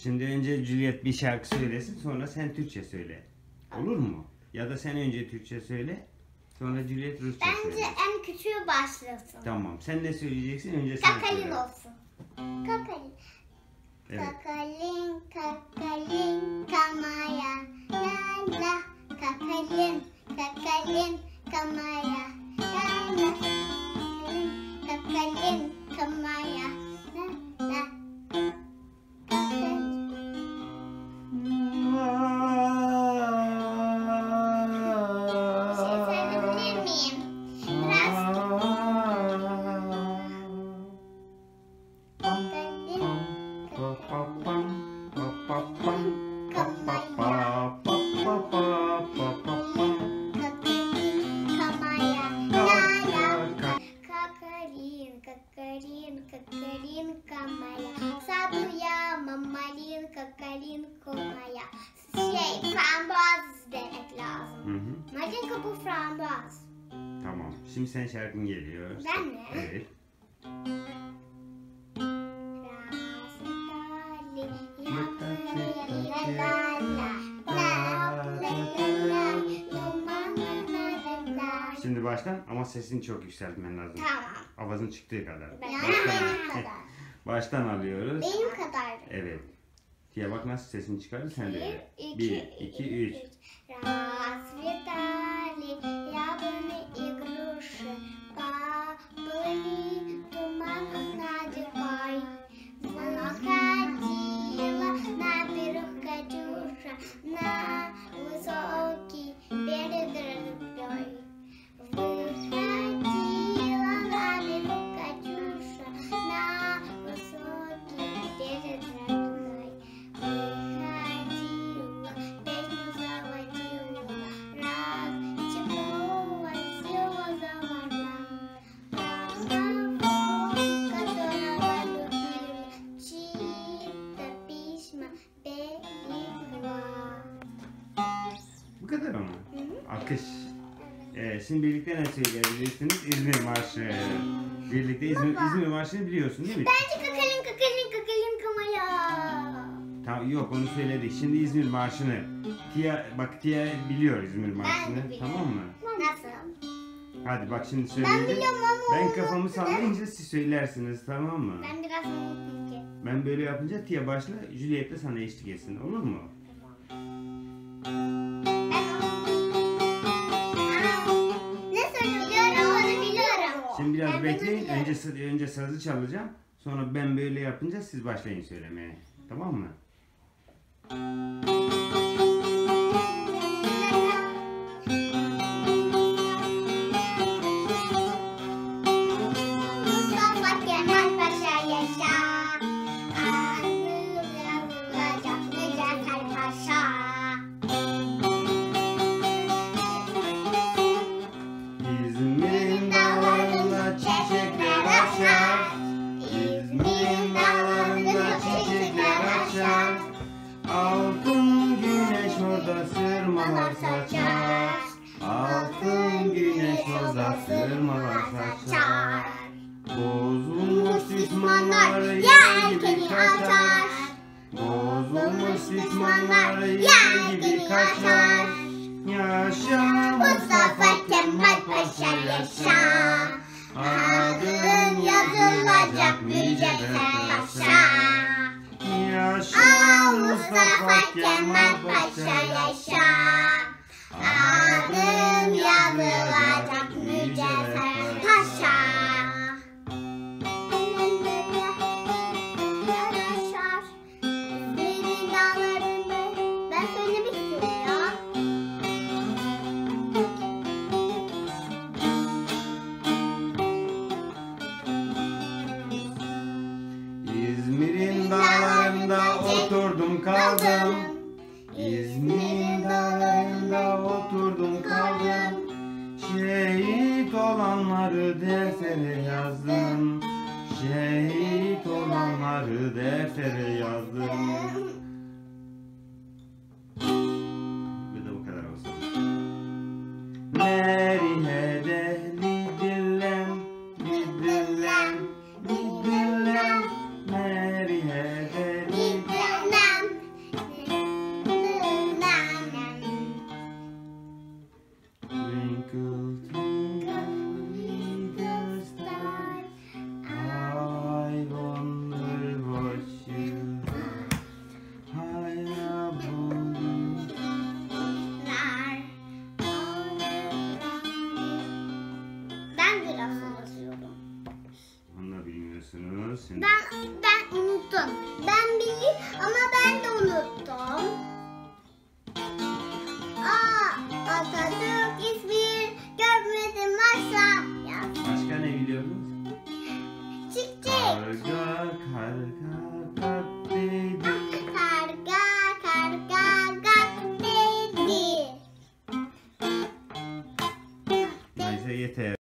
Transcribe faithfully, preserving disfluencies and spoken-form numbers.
Şimdi önce Juliet bir şarkı söylesin, sonra sen Türkçe söyle. Olur mu? Ya da sen önce Türkçe söyle, sonra Juliet Rusça Bence söyle. Bence en küçüğü başlasın. Tamam. Sen ne söyleyeceksin? Önce sen Kakalin söyle. olsun. Kakalin. Evet. Kakalin, kakalin, kamaya. La la. Kakalin, kakalin, kamaya. La la. Kakalin, kamaya. La la. Kakalin. Şey, frambuaz demek lazım. Hı hı. Malinka bu frambuaz. Tamam. Şimdi sen şarkın geliyor. Ben mi? Evet. Şimdi baştan ama sesini çok yükseltmen lazım. Tamam. Avazın çıktığı kadar. Benim Baştan, kadar. baştan alıyoruz. Benim kadar. Evet. Tiye bak nasıl sesini çıkarır sen de öyle. Bir, Bir, iki, üç. Расцветали яблони и груши, поплыли туманом над рекой. Заходила на берег Катюша, на высокий берег рекой. Выходила на берег Катюша, на высокий берег рекой. Выходила, песню заводила, раз тепло села за воротами. Которого любили, чьи-то письма берегла. Bu kadar mı? Alkış. Evet, şimdi birlikte ne söyleyebilirsiniz? İzmir Marşı. Birlikte İzmir, İzmir Marşı'nı biliyorsun değil mi? Bence kakalin kakalin kakalin kamaya. Tamam, yok onu söyledik. Şimdi İzmir Marşı'nı. Tia, bak Tia biliyor İzmir Marşı'nı. biliyorum. Tamam mı? Nasıl? Hadi bak şimdi Ben söyleyeceğim. biliyorum ama Ben o kafamı noktada- sallayınca siz söylersiniz, tamam mı? Ben biraz unuttum ki. Ben böyle yapınca Tia başla, Juliet de sana eşlik etsin. Olur mu? Ne söylüyorum onu biliyorum. Şimdi biraz Ben bekleyin. bunu biliyorum. Önce, sı- önce sazı çalacağım. Sonra ben böyle yapınca siz başlayın söylemeye. Tamam mı? Mustafa Kemal Paşa yaşa. Anıl yazılacak Mücevher Paşa. İzmir'in dağlarında çiçekler açar. İzmir'in dağlarında çiçekler açar. Altın güneş orada sırmalar saçar. Altın güneş orada sırmalar saçar. Bozulmuş düşmanlar yer gibi kaçar. Bozulmuş düşmanlar yer gibi kaçar. Yaşa Mustafa Kemal Paşa yaşa. Adın yazılacak Mücevher Paşa. Yaşa Mustafa Kemal Paşa yaşa. Adın yazılacak Mücevher Paşa. Yaraşar İzmir'in dağlarında. Ben söylemek istiyorum ya. İzmir'in dağlarında oturdum kaldım. İzmir'in dağlarında oturdum kaldım. Şehit olanları deftere yazdım. Şehit olanları deftere yazdım. Bu da bu kadar olsun. Nerede lidillem, lidillem, lidillem. Nerede lidillem, biliyorsunuz. Şimdi... Ben ben unuttum. Ben biliyorum ama ben de unuttum. Aa, Atatürk, İzmir, görmedim asla. Ya. Başka ne biliyordunuz? Çiçek. Karga, karga, kat dedi. Karga, karga, gak dedi. Neyse yeter.